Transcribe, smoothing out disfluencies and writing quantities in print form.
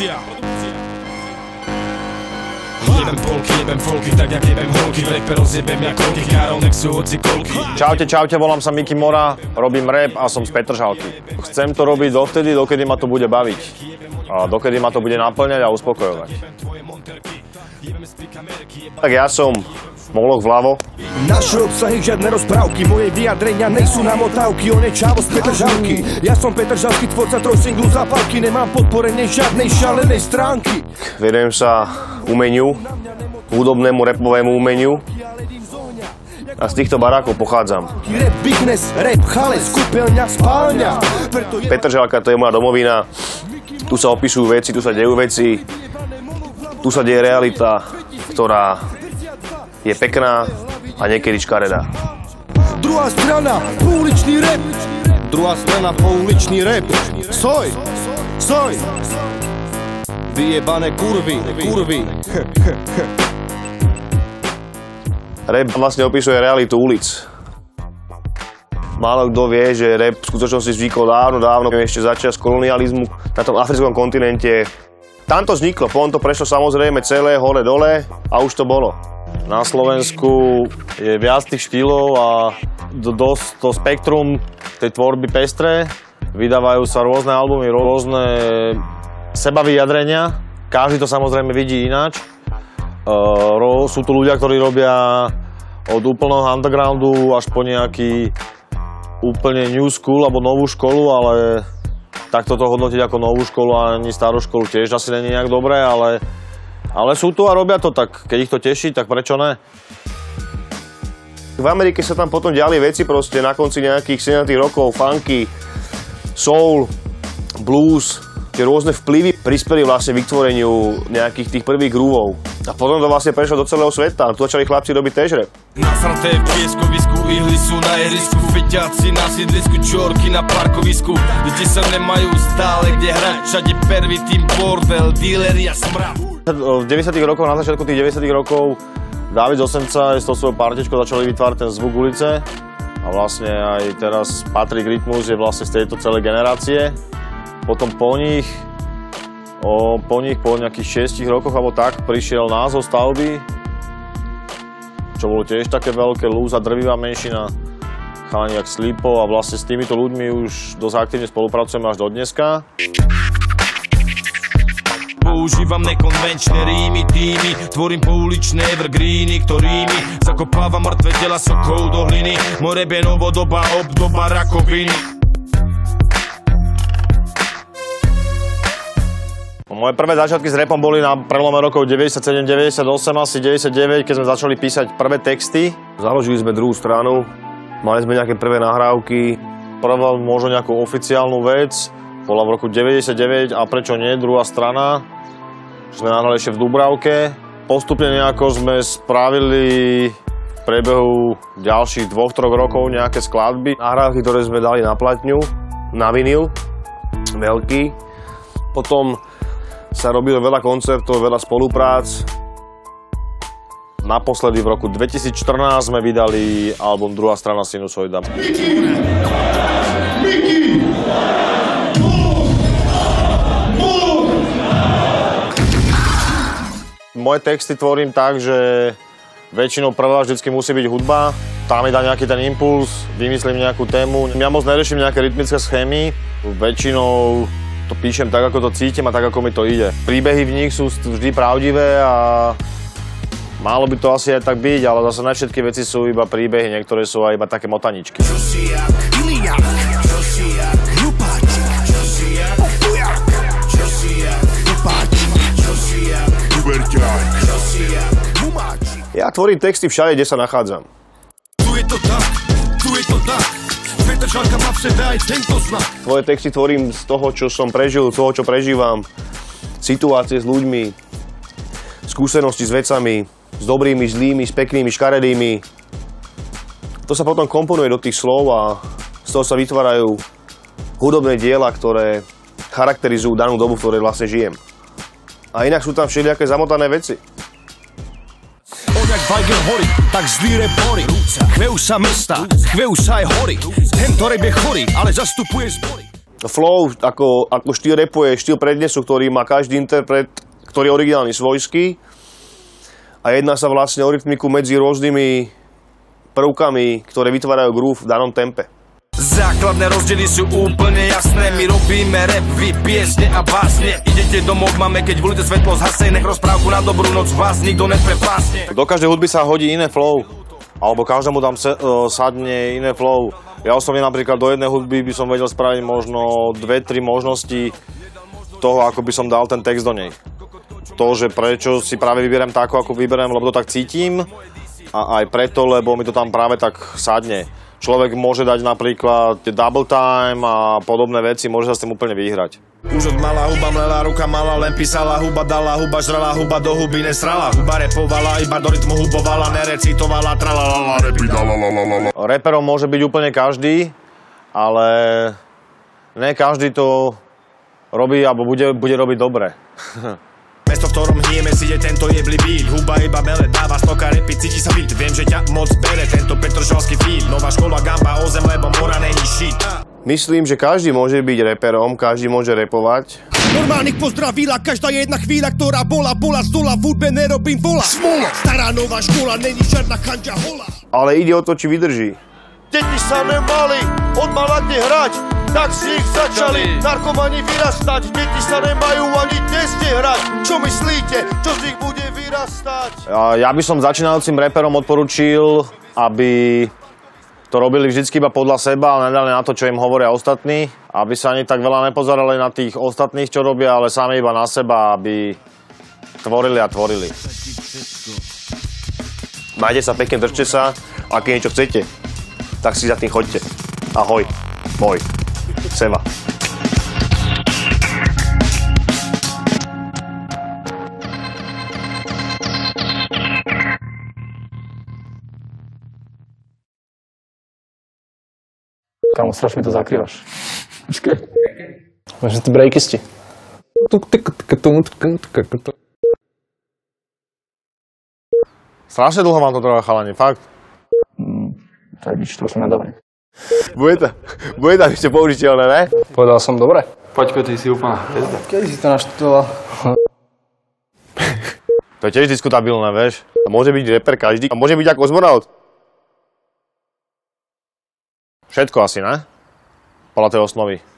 Jebem polky, jebem folky, tak jak jebem holky. V rape rozjebem jak holky, károv nech sú hoci kolky. Čaute, volám sa Miky Mora, robím rap a som z Petržalky. Chcem to robiť dovtedy, dokedy ma to bude baviť. A dokedy ma to bude naplňať a uspokojovať. Tak ja som Moloch vľavo. Naše obsahy žiadne rozprávky, moje vyjadrenia nejsú namotávky, on je čávo z Petržalky. Ja som petržalský tvorca trojsinglu zápalky, nemám podporenie žiadnej šalenej stránky. Venujem sa umeniu, hudobnému rapovému umeniu a z týchto barákov pochádzam. Rap business, rap chales, kúpeľňa, spálňa. Petržalka to je moja domovina, tu sa opisujú veci, tu sa dejú veci, tu sa deje realita, ktorá je pekná a niekedy škaredá. Druhá strana, pouličný rap. Druhá strana, pouličný rap. Soj. Vyjebané kurvy. Rap vlastne opisuje realitu ulic. Málo kto vie, že rap v skutočnosti vznikol dávno, ešte začiatku kolonializmu na tom africkom kontinente. Tam to vzniklo, potom to prešlo samozrejme celé hore-dole a už to bolo. Na Slovensku je viac tých štýlov a dosť to spektrum tej tvorby pestré. Vydávajú sa rôzne albumy, rôzne sebavyjadrenia. Každý to samozrejme vidí ináč. Sú tu ľudia, ktorí robia od úplného undergroundu až po nejaký úplne new school alebo novú školu, ale takto to hodnotiť ako novú školu a ani starú školu tiež asi nie je nejak dobré, ale sú tu a robia to, tak keď ich to teší, tak prečo ne? V Amerike sa tam potom diali veci proste na konci nejakých 70. rokov, funky, soul, blues, tie rôzne vplyvy prispeli vlastne vytvoreniu nejakých tých prvých groovov. A potom to vlastne prešlo do celého sveta, tu začali chlapci robiť tež rap. Nasraté v pieskovisku, ihly sú na ihrisku, feťáci na sídlisku, čorky na parkovisku. Deti sa nemajú stále kde hrať, všade pervitín, bordel, díleri a smrad. V 90. rokoch, na začiatku tých 90. rokov Dávid Osenca s tou svojou partičkou začali vytvárať ten zvuk ulice a vlastne aj teraz Patrik Rytmus je vlastne z tejto celej generácie. Potom po nejakých 6 rokoch alebo tak prišiel názov Stavby, čo bolo tiež také veľké, Luz a drvivá menšina, chalani jak Slipo a vlastne s týmito ľuďmi už dosť aktívne spolupracujeme až do dneska. Používam nekonvenčné rímy, týmy, tvorím pouličné evergreeny, ktorými zakopávam mŕtve tela sokov do hliny. Moje rap je novodoba, obdoba rakoviny. Moje prvé začiatky s rapom boli na prelome rokov 97, 98, asi 99, keď sme začali písať prvé texty. Založili sme druhú stranu, mali sme nejaké prvé nahrávky, prvá možno nejakú oficiálnu vec, bola v roku 99 a prečo nie, druhá strana. Sme nahrali ešte v Dubravke. Postupne nejako sme spravili v priebehu ďalších 2-3 rokov nejaké skladby. Nahrávky, ktoré sme dali na platňu, na vinyl, veľký. Potom sa robilo veľa koncertov, veľa spoluprác. Naposledy v roku 2014 sme vydali album Druhá strana Sinusoida. Moje texty tvorím tak, že väčšinou prvá vždycky musí byť hudba. Tam mi dá nejaký ten impuls, vymyslím nejakú tému. Ja moc neriešim nejaké rytmické schémy. Väčšinou to píšem tak, ako to cítim a tak, ako mi to ide. Príbehy v nich sú vždy pravdivé a málo by to asi aj tak byť, ale zase ne všetky veci sú iba príbehy, niektoré sú aj iba také motaničky. Ja tvorím texty všade, kde sa nachádzam. Tu je to tak. Petržalka má v sebe aj tento znak. Tvoje texty tvorím z toho, čo som prežil, z toho, čo prežívam. Situácie s ľuďmi, skúsenosti s vecami, s dobrými, zlými, s peknými, škaredými. To sa potom komponuje do tých slov a z toho sa vytvárajú hudobné diela, ktoré charakterizujú danú dobu, v ktorej vlastne žijem. A inak sú tam všelijaké zamotané veci. Jak Weigel horí, tak zlý rap horí. Chvejú sa mesta, chvejú sa aj hory. Tento rap je chorý, ale zastupuje zbory. flow, ako štýl rapu je štýl prednesu, ktorý má každý interpret, ktorý je originálny svojský. A jedná sa vlastne o rytmiku medzi rôznymi prvkami, ktoré vytvárajú groove v danom tempe. Základné rozdiely sú úplne jasné. My robíme rap, vy piesne a básne. Idete domov, máme, keď v ulici svetlo zhasej. Nech rozprávku na dobrú noc vás nikto neprepásne. Do každej hudby sa hodí iné flow. Alebo každému tam sadne iné flow. Ja osobne napríklad do jednej hudby by som vedel spraviť možno 2-3 možnosti toho, ako by som dal ten text do nej. To, že prečo si práve vyberiem tak, ako vyberiem, lebo to tak cítim. A aj preto, lebo mi to tam práve tak sadne. Človek môže dať napríklad double time a podobné veci, môže sa s tým úplne vyhrať. Už od malá huba mlela, ruka mala, len písala, huba dala, huba žrala, huba do huby nesrala. Huba repovala, iba do rytmu hubovala, nerecitovala, tralalala, repy dalalalala. Raperom môže byť úplne každý, ale ne každý to robí, alebo bude robiť dobre. Mesto, v ktorom hnieme, si je tento jebli beat. Huba iba mele, dáva stoka repy, cíti sa byt. Viem, že ťa moc bere tento petržalský feed. Nová škola, gamba, o zem, lebo mora není shit. Myslím, že každý môže byť reperom, každý môže repovať. Normálnych pozdravila každá jedna chvíľa, ktorá bola z dola, v hudbe nerobím vola. Smola, stará nová škola, není žiadna chanďa hola. Ale ide o to, či vydrží. Deti sa nemali od maladne hrať, tak si ich začali narkomani vyrastať. Deti sa nemajú ani dnes hrať. Čo myslíte, čo z nich bude vyrastať? Ja by som začínajúcim reperom odporučil, aby to robili vždycky iba podľa seba, ale nedali na to, čo im hovoria ostatní. Aby sa ani tak veľa nepozerali na tých ostatných, čo robia, ale sami iba na seba, aby tvorili a tvorili. Majte sa pekne, držte sa, a keď niečo chcete, tak si za tým choďte. Ahoj, môj, Seva. Kámo, strašne to zakrývaš. Počkej. Máš ty breakisti. Strašne dlho vám to trvá, chalani, fakt. Tak nič, to som nedobre. Bude to ešte použiteľné, ne? Povedal som dobre. Poďko, ty si úplná hviezda. Kedy si to naštudoval? To je tiež diskutabilné, vieš. A môže byť reper každý, a môže byť ako kozmonaut. Všetko asi, ne? Podľa tej osnovy.